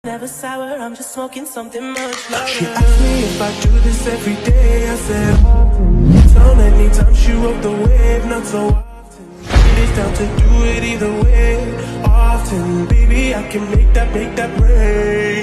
Never sour, I'm just smoking something much louder. She asked me if I do this every day. I said often. So many times she rode the wave, not so often. It is down to do it either way. Often, baby, I can make that rain.